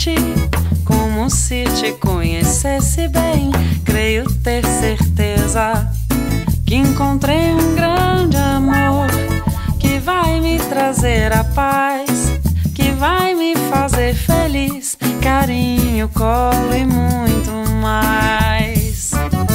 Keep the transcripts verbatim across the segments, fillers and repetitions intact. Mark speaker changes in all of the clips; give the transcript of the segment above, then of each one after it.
Speaker 1: diferente, como se te conhecesse bem. Creio ter certeza que encontrei um grande amor que vai me trazer a paz, que vai me fazer feliz, carinho, colo e muito mais.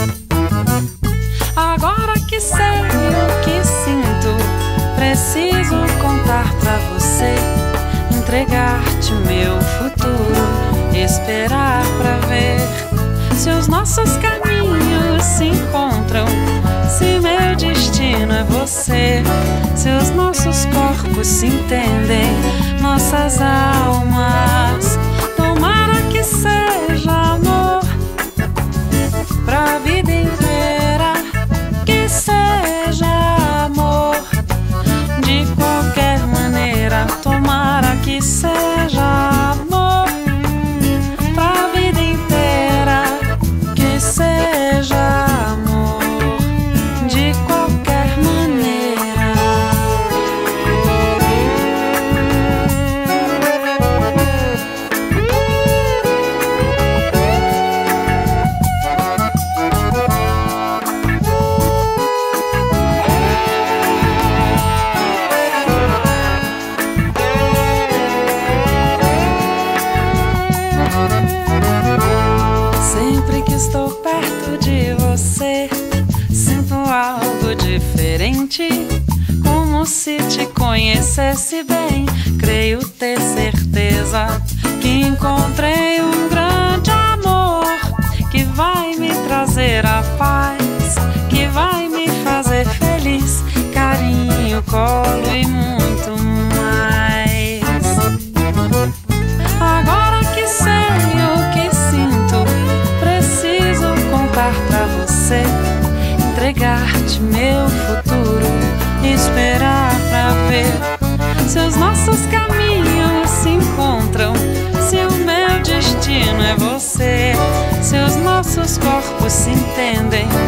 Speaker 1: Agora que sei o que sinto, preciso contar pra você, entregar-te meu futuro, esperar pra ver se os nossos caminhos se encontram, se meu destino é você, se os nossos corpos se entendem, nossas almas. Tomara que seja amor pra vida inteira, que seja amor de qualquer maneira. Tomara que seja amor pra vida inteira, que seja amor de qualquer maneira. Sempre que estou perto de você, sinto algo diferente, como se te conhecesse bem. Creio ter certeza que encontrei um grande amor que vai me trazer a paz, que vai me fazer feliz, carinho, colo e muito mais. Agora que sei o que sinto, preciso contar pra você, entregar-te meu futuro, esperar pra ver se os nossos caminhos se encontram, se o meu destino é você, se os nossos corpos se entendem,